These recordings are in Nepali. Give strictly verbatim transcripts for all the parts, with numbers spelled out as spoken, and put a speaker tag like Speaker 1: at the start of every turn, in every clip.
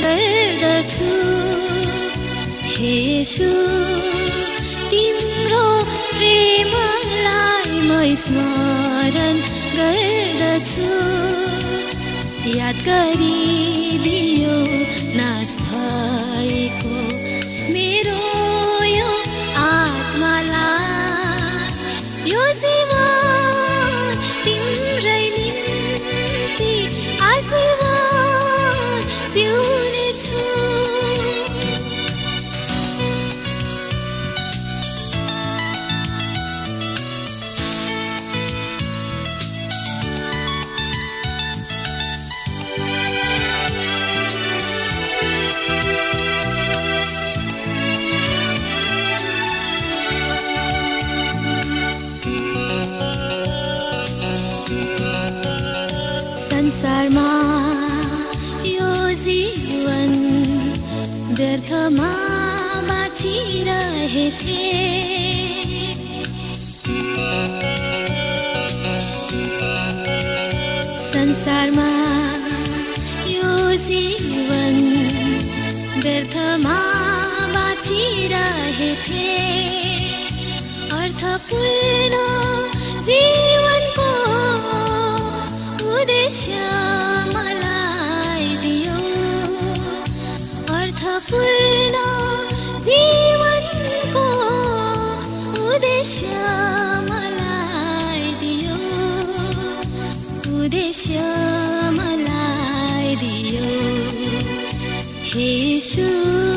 Speaker 1: गर्दछु हे येशू तिम्रो प्रेमलाई म स्मरण गर्दछु याद गरिदियो नाश भएको मेरो यो आत्मालाई यो जीवन तिम्रै निम्ति आजीवन जिउनेछु संसारमा यो जीवन व्यर्थमा बाँचिरहेथे संसारमा यो जीवन व्यर्थमा बाँचिरहेथे अर्थपूर्ण जीवनको उद्देश्य मलाई दियो अर्थपूर्ण जीवनको उद्देश्य मलाई दियो उद्देश्य मलाई दियो हे येशू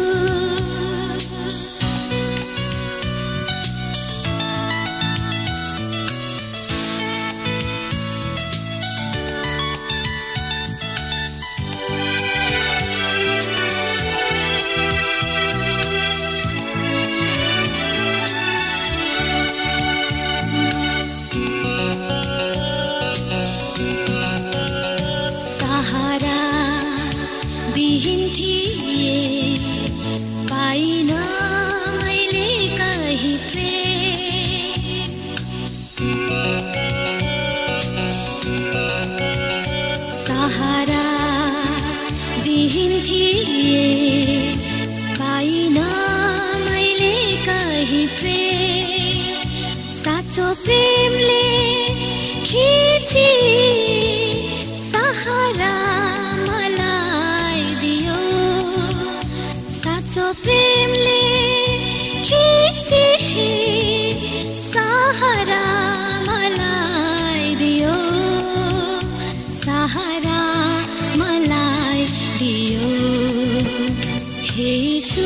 Speaker 1: विहीन थिए पाइन मैले कहीं प्रेम सहारा विहीन थिए पाइन मैले कहीं प्रेम साँचो प्रेमले खिची सहारा जो प्रेमले खिची सहारा मलाई दियो सहारा मलाई दियो हे येशू